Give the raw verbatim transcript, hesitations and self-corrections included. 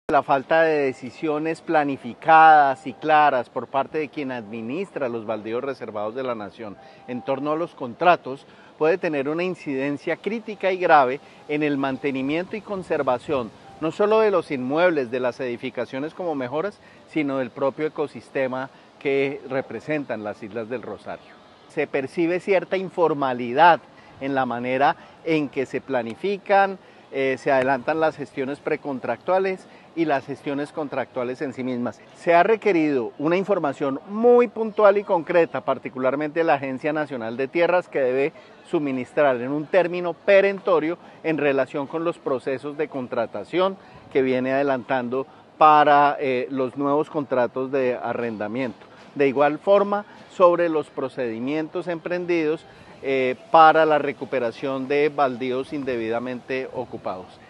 La falta de decisiones planificadas y claras por parte de quien administra los baldíos reservados de la nación en torno a los contratos puede tener una incidencia crítica y grave en el mantenimiento y conservación no solo de los inmuebles, de las edificaciones como mejoras, sino del propio ecosistema que representan las Islas del Rosario. Se percibe cierta informalidad en la manera en que se planifican, eh, se adelantan las gestiones precontractuales y las gestiones contractuales en sí mismas. Se ha requerido una información muy puntual y concreta, particularmente de la Agencia Nacional de Tierras, que debe suministrar en un término perentorio en relación con los procesos de contratación que viene adelantando para eh, los nuevos contratos de arrendamiento. De igual forma, sobre los procedimientos emprendidos eh, para la recuperación de baldíos indebidamente ocupados.